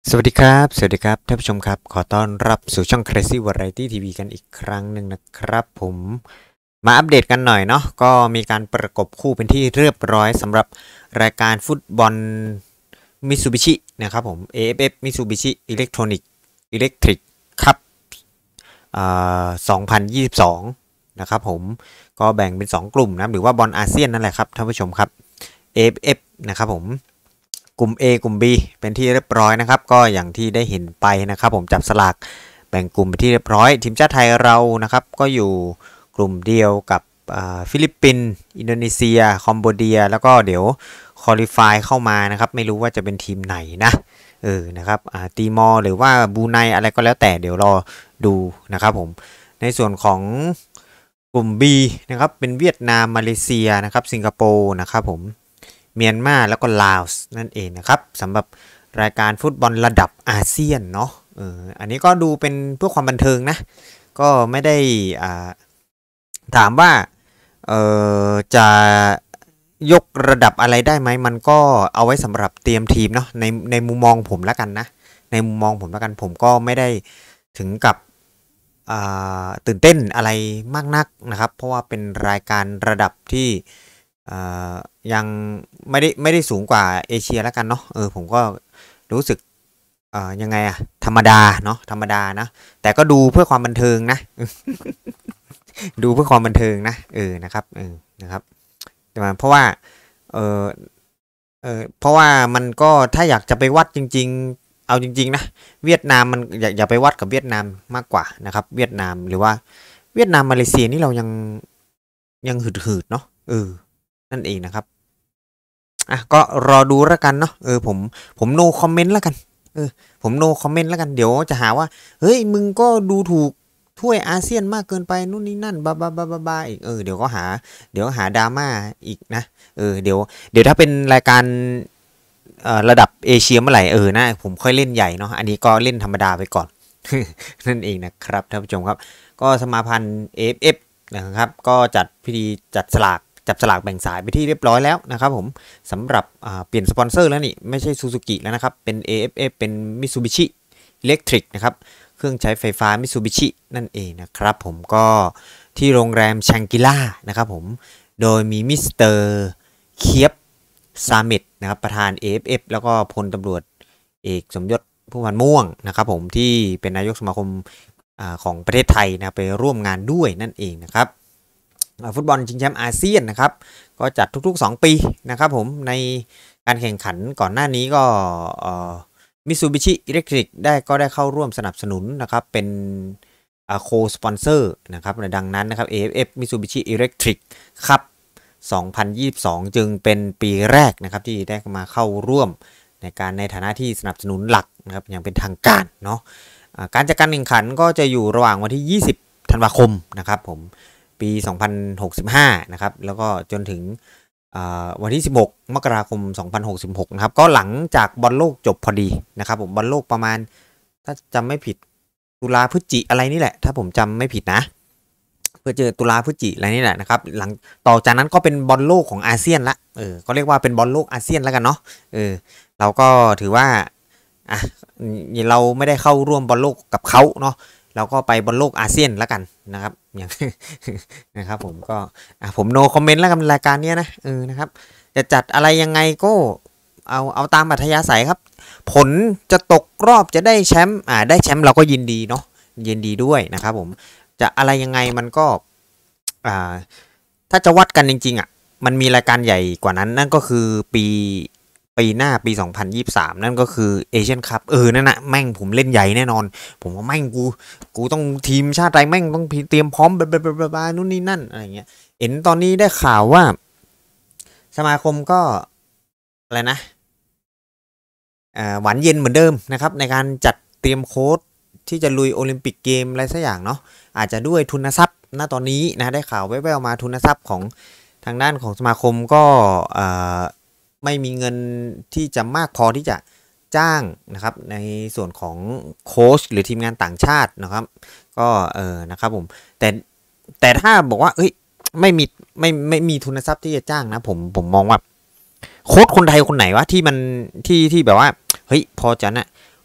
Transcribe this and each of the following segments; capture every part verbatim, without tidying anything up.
สวัสดีครับสวัสดีครับท่านผู้ชมครับขอต้อนรับสู่ช่อง Crazy Variety ที วี กันอีกครั้งหนึ่งนะครับผมมาอัปเดตกันหน่อยเนาะก็มีการประกบคู่เป็นที่เรียบร้อยสำหรับรายการฟุตบอลมิตซูบิชินะครับผม เอ เอฟ เอฟ Mitsubishi Electronic Electric Cup อ่าสองพันยี่สิบสองนะครับผมก็แบ่งเป็นสองกลุ่มนะหรือว่าบอลอาเซียนนั่นแหละครับท่านผู้ชมครับ เอ เอฟ เอฟ นะครับผมกลุ่ม A กลุ่ม B เป็นที่เรียบร้อยนะครับก็อย่างที่ได้เห็นไปนะครับผมจับสลากแบ่งกลุ่มไปที่เรียบร้อยทีมชาติไทยเรานะครับก็อยู่กลุ่มเดียวกับฟิลิปปินส์อินโดนีเซียคอมโบเดียแล้วก็เดี๋ยวคอลิฟายเข้ามานะครับไม่รู้ว่าจะเป็นทีมไหนนะเออนะครับตีมอร์หรือว่าบรูไนอะไรก็แล้วแต่เดี๋ยวรอดูนะครับผมในส่วนของกลุ่ม B นะครับเป็นเวียดนามมาเลเซียนะครับสิงคโปร์นะครับผมเมียนมาแล้วก็ลาวนั่นเองนะครับสำหรับรายการฟุตบอลระดับอาเซียนเนาะเอออันนี้ก็ดูเป็นเพื่อความบันเทิงนะก็ไม่ได้อ่าถามว่าเออจะยกระดับอะไรได้ไหมมันก็เอาไว้สำหรับเตรียมทีมเนาะในในมุมมองผมแล้วกันนะในมุมมองผมแล้วกันผมก็ไม่ได้ถึงกับตื่นเต้นอะไรมากนักนะครับเพราะว่าเป็นรายการระดับที่ยังไม่ได้ไม่ได้สูงกว่าเอเชียแล้วกันเนาะเออผมก็รู้สึกยังไงอะธรรมดาเนาะธรรมดานะแต่ก็ดูเพื่อความบันเทิงนะ ดูเพื่อความบันเทิงนะเออนะครับเออนะครับเพราะว่าเออเออเพราะว่ามันก็ถ้าอยากจะไปวัดจริงๆเอาจริงๆนะเวียดนามมันอย่าอย่าไปวัดกับเวียดนามมากกว่านะครับเวียดนามหรือว่าเวียดนามมาเลเซียนี่เรายังยังหืดๆเนาะเออนั่นเองนะครับอ่ะก็รอดูแล้วกันเนาะเออผมผมโนคอมเมนต์แล้วกันเออผมโนคอมเมนต์แล้วกันเดี๋ยวจะหาว่าเฮ้ยมึงก็ดูถูกถ้วยอาเซียนมากเกินไปนู่นนี่นั่นบ้าบ้าบ้าบ้าบ้าอีกเออเดี๋ยวก็หาเดี๋ยวหาดราม่าอีกนะเออเดี๋ยวเดี๋ยวถ้าเป็นรายการเอ่อระดับเอเชียเมื่อไหร่เออนะผมค่อยเล่นใหญ่เนาะอันนี้ก็เล่นธรรมดาไปก่อน นั่นเองนะครับท่านผู้ชมครับก็สมาพันธ์ เอ เอฟ เอฟ นะครับก็จัดพิธีจัดสลากจับสลากแบ่งสายไปที่เรียบร้อยแล้วนะครับผมสำหรับเปลี่ยนสปอนเซอร์แล้วนี่ไม่ใช่ซูซูกิแล้วนะครับเป็น เอ เอฟ เอฟ เป็น Mitsubishi Electric นะครับเครื่องใช้ไฟฟ้า Mitsubishi นั่นเองนะครับผมก็ที่โรงแรมชังกิล่านะครับผมโดยมีมิสเตอร์เคียบซามิดนะครับประธาน เอ เอฟ เอฟ แล้วก็พลตำรวจเอกสมยศผู้พันม่วงนะครับผมที่เป็นนายกสมาคมของประเทศไทยนะไปร่วมงานด้วยนั่นเองนะครับฟุตบอลชิงแชมป์อาเซียนนะครับก็จัดทุกๆสองปีนะครับผมในการแข่งขันก่อนหน้านี้ก็มิตซูบิชิอิเล็กทริกได้ก็ได้เข้าร่วมสนับสนุนนะครับเป็นโคสปอนเซอร์นะครับดังนั้นนะครับ เอ เอฟ เอฟ Mitsubishi Electric ครับสองพันยี่สิบสองจึงเป็นปีแรกนะครับที่ได้มาเข้าร่วมในการในฐานะที่สนับสนุนหลักนะครับอย่างเป็นทางการเนาะการจัดการแข่งขันก็จะอยู่ระหว่างวันที่ยี่สิบธันวาคมนะครับผมปีสองพันหกสิบห้านะครับแล้วก็จนถึงวันที่สิบหกมกราคมสองพันหกสิบหกนะครับก็หลังจากบอลโลกจบพอดีนะครับผมบอลโลกประมาณถ้าจำไม่ผิดตุลาพฤศจิอะไรนี่แหละถ้าผมจำไม่ผิดนะเพื่อเจอตุลาพฤศจิอะไรนี่แหละนะครับหลังต่อจากนั้นก็เป็นบอลโลกของอาเซียนละเออก็เรียกว่าเป็นบอลโลกอาเซียนแล้วกันเนาะเออเราก็ถือว่าอ่ะเราไม่ได้เข้าร่วมบอลโลกกับเขาเนาะเราก็ไปบอลโลกอาเซียนแล้วกันนะครับอย่างนะครับผมก็ผมโนคอมเมนต์แล้วกันรายการนี้นะเออนะครับจะจัดอะไรยังไงก็เอาเอาตามอัธยาศัยครับผลจะตกรอบจะได้แชมป์อ่าได้แชมป์เราก็ยินดีเนาะยินดีด้วยนะครับผมจะอะไรยังไงมันก็อ่าถ้าจะวัดกันจริงๆอ่ะมันมีรายการใหญ่กว่านั้นนั่นก็คือปีปีหน้าปีสองพันยี่สิบสามนั่นก็คือเอเชียนคัพเออนั่นนะแม่งผมเล่นใหญ่แน่นอนผมว่าแม่งกูกูต้องทีมชาติไทยแม่งต้องเตรียมพร้อมบลาบลาบลานู่นนี่นั่นอะไรเงี้ยเห็นตอนนี้ได้ข่าวว่าสมาคมก็อะไรนะหวานเย็นเหมือนเดิมนะครับในการจัดเตรียมโค้ชที่จะลุยโอลิมปิกเกมอะไรสักอย่างเนาะอาจจะด้วยทุนทรัพย์ณตอนนี้นะได้ข่าวแว่วๆมาทุนทรัพย์ของทางด้านของสมาคมก็ไม่มีเงินที่จะมากพอที่จะจ้างนะครับในส่วนของโค้ชหรือทีมงานต่างชาตินะครับก็เออนะครับผมแต่แต่ถ้าบอกว่าเอ้ยไม่มีไม่ไม่มีทุนทรัพย์ที่จะจ้างนะผมผมมองว่าโค้ชคนไทยคนไหนวะที่มันที่ที่แบบว่าเฮ้ยพอจะนะ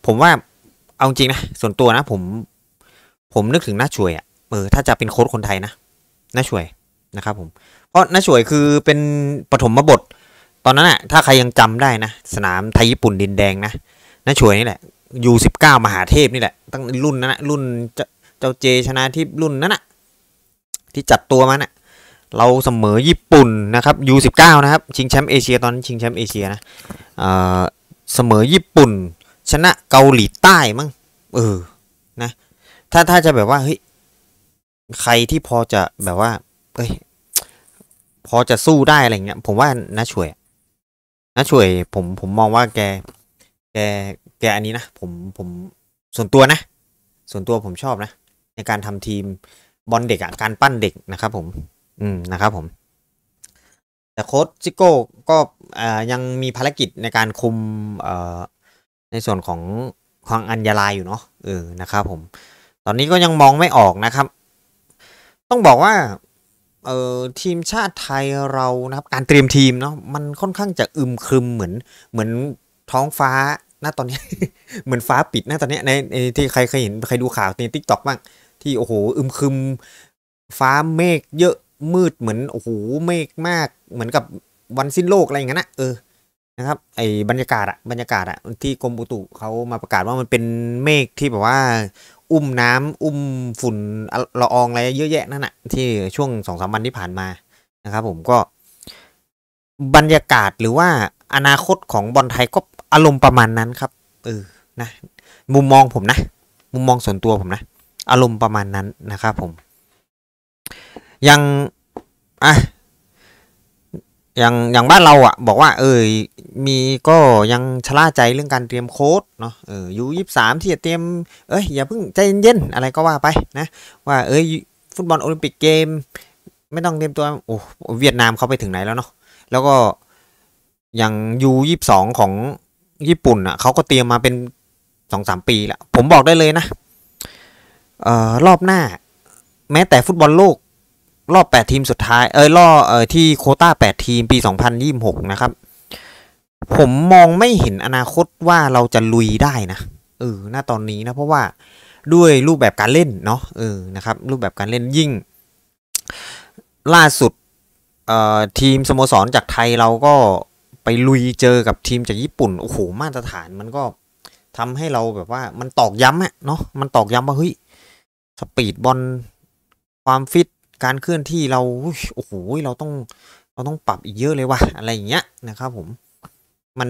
ผมว่าเอาจริงนะส่วนตัวนะผมผมนึกถึงน้าช่วยอ่ะเออถ้าจะเป็นโค้ชคนไทยนะน้าช่วยนะครับผมเพราะน้าช่วยคือเป็นปฐมบทตอนนั้นอ่ะถ้าใครยังจำได้นะสนามไทยญี่ปุ่นดินแดงนะน้าช่วยนี่แหละยูสิบเก้ามหาเทพนี่แหละตั้งรุ่นนั้นนะรุ่นเจ้าเจชนะทิพรุ่นนั้นนะที่จัดตัวมานะเราเสมอญี่ปุ่นนะครับยูสิบเก้านะครับชิงแชมป์เอเชียตอนนั้นชิงแชมป์เอเชียนะเออเสมอญี่ปุ่นชนะเกาหลีใต้มั้งเออนะถ้าถ้าจะแบบว่าเฮ้ยใครที่พอจะแบบว่าเอ้ยพอจะสู้ได้อะไรเงี้ยผมว่าน้าช่วยน้าช่วยผมผมมองว่าแกแกแกอันนี้นะผมผมส่วนตัวนะส่วนตัวผมชอบนะในการทำทีมบอลเด็กอ่ะการปั้นเด็กนะครับผมอืมนะครับผมแต่โค้ชซิโก้ก็ยังมีภารกิจในการคุมในส่วนของของอัญญาลายอยู่เนาะเออนะครับผมตอนนี้ก็ยังมองไม่ออกนะครับต้องบอกว่าเอ่อทีมชาติไทยเรานะครับการเตรียมทีมเนาะมันค่อนข้างจะอึมครึมเหมือนเหมือนท้องฟ้าณตอนนี้ เหมือนฟ้าปิดณตอนนี้ในในที่ใครเคยเห็นใครดูข่าวใน ทิกต็อก บ้างที่โอ้โหอึมครึมฟ้าเมฆเยอะมืดเหมือนโอ้โหเมฆมากเหมือนกับวันสิ้นโลกอะไรอย่างนั้นนะเออนะครับไอ้บรรยากาศอะบรรยากาศอะที่กรมอุตุเขามาประกาศว่ามันเป็นเมฆที่แบบว่าอุ้มน้ำอุ้มฝุ่นละอองอะไรเยอะแยะนั่นแหะที่ช่วงสองสามวันที่ผ่านมานะครับผมก็บรรยากาศหรือว่าอนาคตของบอลไทยก็อารมณ์ประมาณนั้นครับเออนะมุมมองผมนะมุมมองส่วนตัวผมนะอารมณ์ประมาณนั้นนะครับผมยังอ่ะอย่างอย่างบ้านเราอ่ะบอกว่าเออมีก็ยังชะล่าใจเรื่องการเตรียมโค้ดเนาะเออยูยี่สามที่จะเตรียมเอ้ยอย่าเพิ่งใจเย็นๆอะไรก็ว่าไปนะว่าเอ้ยฟุตบอลโอลิมปิกเกมไม่ต้องเตรียมตัวโอ้เวียดนามเขาไปถึงไหนแล้วเนาะแล้วก็อย่างยูยี่สองของญี่ปุ่นอ่ะเขาก็เตรียมมาเป็นสองสามปีแล้วผมบอกได้เลยนะเอ่อรอบหน้าแม้แต่ฟุตบอลโลกรอบแปดทีมสุดท้ายเออรอบเออที่โควต้าแปดทีมปีสองพันยี่สิบหกนะครับผมมองไม่เห็นอนาคตว่าเราจะลุยได้นะเออณตอนนี้นะเพราะว่าด้วยรูปแบบการเล่นเนาะเออนะครับรูปแบบการเล่นยิ่งล่าสุดเอ่อทีมสโมสรจากไทยเราก็ไปลุยเจอกับทีมจากญี่ปุ่นโอ้โหมาตรฐานมันก็ทำให้เราแบบว่ามันตอกย้ำอะเนาะมันตอกย้ำว่าเฮ้ยสปีดบอลความฟิตการเคลื่อนที่เราโอ้โหเราต้องเราต้องปรับอีกเยอะเลยว่ะอะไรอย่างเงี้ยนะครับผมมัน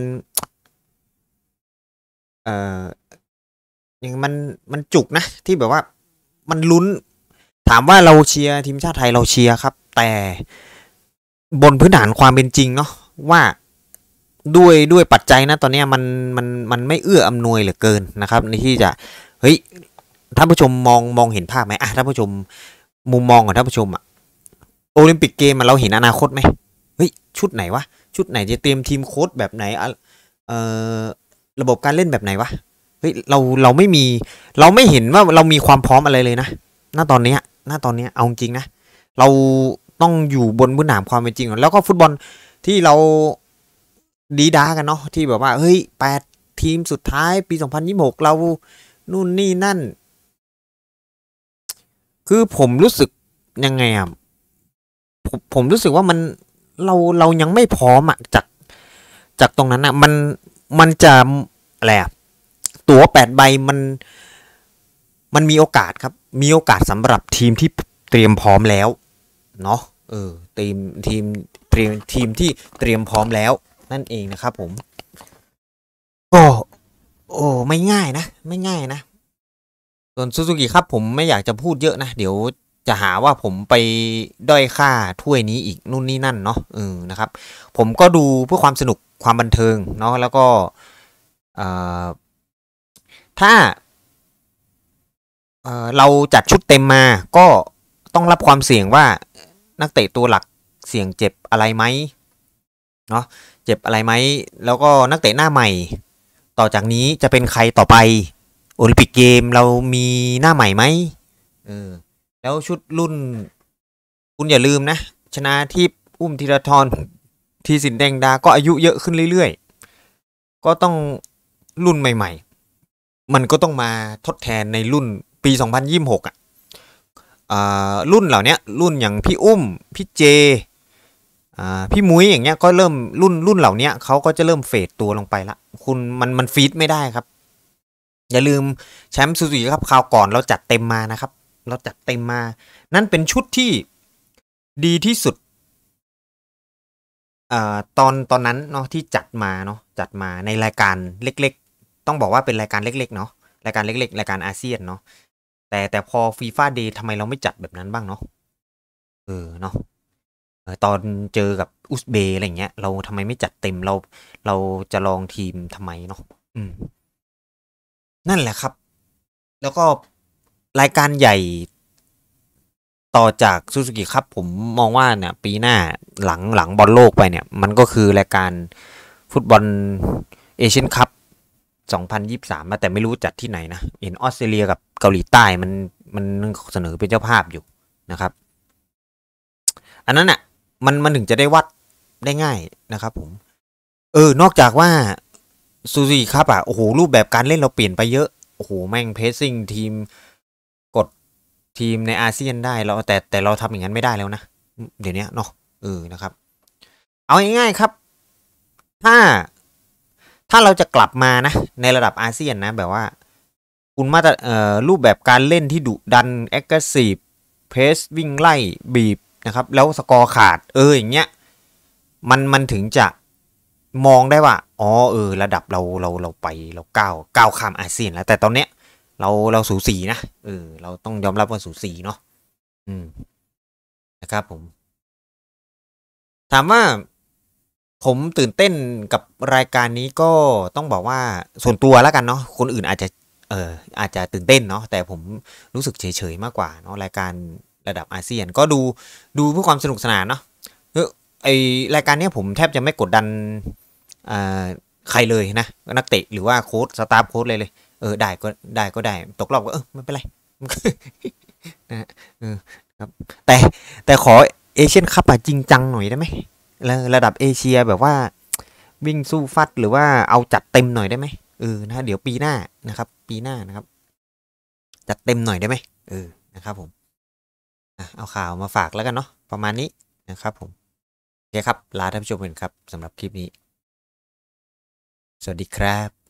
เอ่ออย่างมันมันจุกนะที่แบบว่ามันลุ้นถามว่าเราเชียร์ทีมชาติไทยเราเชียร์ครับแต่บนพื้นฐานความเป็นจริงเนาะว่าด้วยด้วยปัจจัยนะตอนนี้มันมันมันไม่เอื้ออำนวยเหลือเกินนะครับในที่จะเฮ้ยท่านผู้ชมมองมองเห็นภาพไหมอ่ะท่านผู้ชมมุมมองของท่านผู้ชมอะโอลิมปิกเกมเราเห็นอนาคตไหมเฮ้ยชุดไหนวะชุดไหนจะเตรียมทีมโค้ชแบบไหนเอ่อระบบการเล่นแบบไหนวะเฮ้ยเราเราไม่มีเราไม่เห็นว่าเรามีความพร้อมอะไรเลยนะณตอนนี้ณตอนนี้เอาจริงนะเราต้องอยู่บนพื้นฐานความเป็นจริงแล้วก็ฟุตบอลที่เราดีด้ากันเนาะที่แบบว่าเฮ้ยแปดทีมสุดท้ายปีสองพันยี่สิบหกเรานู่นนี่นั่นคือผมรู้สึกยังไงอ่ะผมผมรู้สึกว่ามันเราเรายังไม่พร้อมอ่ะจากจากตรงนั้นอ่ะมันมันจะอะไรอ่ะตั๋วแปดใบมันมันมีโอกาสครับมีโอกาสสำหรับทีมที่เตรียมพร้อมแล้วเนาะเออทีมทีมเตรียมทีมที่เตรียมพร้อมแล้วนั่นเองนะครับผมโอ้โอ้ไม่ง่ายนะไม่ง่ายนะส่วนซูซูกิครับผมไม่อยากจะพูดเยอะนะเดี๋ยวจะหาว่าผมไปด้อยค่าถ้วยนี้อีกนู่นนี่นั่นเนาะเออนะครับผมก็ดูเพื่อความสนุกความบันเทิงเนาะแล้วก็ถ้าเเราจัดชุดเต็มมาก็ต้องรับความเสี่ยงว่านักเตะตัวหลักเสี่ยงเจ็บอะไรไหมเนาะเจ็บอะไรไหมแล้วก็นักเตะหน้าใหม่ต่อจากนี้จะเป็นใครต่อไปโอลิมปิกเกมเรามีหน้าใหม่ไหมเออแล้วชุดรุ่นคุณอย่าลืมนะชนะทิพย์อุ้มธีรทรทีสินแดงดาก็อายุเยอะขึ้นเรื่อยๆก็ต้องรุ่นใหม่มันก็ต้องมาทดแทนในรุ่นปีสองพันยี่สิบหกอ่ะรุ่นเหล่านี้รุ่นอย่างพี่อุ้มพี่เจพี่มุ้ยอย่างเงี้ยก็เริ่มรุ่นรุ่นเหล่านี้เขาก็จะเริ่มเฟดตัวลงไปละคุณมันมันฟีดไม่ได้ครับอย่าลืมแชมป์ซูซูกิครับคราวก่อนเราจัดเต็มมานะครับเราจัดเต็มมานั่นเป็นชุดที่ดีที่สุดอ่าตอนตอนนั้นเนาะที่จัดมาเนาะจัดมาในรายการเล็กๆต้องบอกว่าเป็นรายการเล็กๆเนาะรายการเล็กๆรายการอาเซียนเนาะแต่แต่พอฟีฟ่าเดย์ทำไมเราไม่จัดแบบนั้นบ้างเนาะเออเนาะตอนเจอกับอุซเบย์อะไรเงี้ยเราทำไมไม่จัดเต็มเราเราจะลองทีมทำไมเนาะอืมนั่นแหละครับแล้วก็รายการใหญ่ต่อจากซูซูกิครับผมมองว่าเนี่ยปีหน้าหลังหลังบอลโลกไปเนี่ยมันก็คือรายการฟุตบอลเอเชียนคัพสองพันยี่สิบสามแต่ไม่รู้จัดที่ไหนนะเห็นออสเตรเลียกับเกาหลีใต้มันมันเสนอเป็นเจ้าภาพอยู่นะครับอันนั้นอ่ะมันมันถึงจะได้วัดได้ง่ายนะครับผมเออนอกจากว่าซูซูกิครับอ่ะโอ้โหรูปแบบการเล่นเราเปลี่ยนไปเยอะโอ้โหแม่งเพสซิ่งทีมกดทีมในอาเซียนได้เราแต่แต่เราทำอย่างนั้นไม่ได้แล้วนะเดี๋ยวนี้เนาะเออนะครับเอาง่ายๆครับถ้าถ้าเราจะกลับมานะในระดับอาเซียนนะแบบว่าคุณมาตรเอ่อรูปแบบการเล่นที่ดุดันแอคทีฟเพสวิ่งไล่บีบนะครับแล้วสกอร์ขาดเอออย่างเงี้ยมันมันถึงจะมองได้ว่าอ๋อเออระดับเราเราเราไปเราก้าวก้าวข้ามอาเซียนแล้วแต่ตอนเนี้ยเราเราสูสีนะเออเราต้องยอมรับว่าสูสีเนาะอืมนะครับผมถามว่าผมตื่นเต้นกับรายการนี้ก็ต้องบอกว่าส่วนตัวแล้วกันเนาะคนอื่นอาจจะเอออาจจะตื่นเต้นเนาะแต่ผมรู้สึกเฉยๆมากกว่าเนาะรายการระดับอาเซียนก็ดูดูเพื่อความสนุกสนานเนาะเออไอรายการนี้ผมแทบจะไม่กดดันอ่าใครเลยนะนักเตะหรือว่าโค้ชสตาฟโค้ชเลยเลยเออได้ก็ได้ก็ได้ตกรอบก็เออไม่เป็นไรนะฮะเออครับแต่แต่ขอเอเชียนคัพอะจริงจังหน่อยได้ไหมระดับเอเชียแบบว่าวิ่งสู้ฟัดหรือว่าเอาจัดเต็มหน่อยได้ไหมเออนะเดี๋ยวปีหน้านะครับปีหน้านะครับจัดเต็มหน่อยได้ไหมเออนะครับผมเอาข่าวมาฝากแล้วกันเนาะประมาณนี้นะครับผมโอเคครับลาท่านผู้ชมกันครับสำหรับคลิปนี้สวัสดีครับ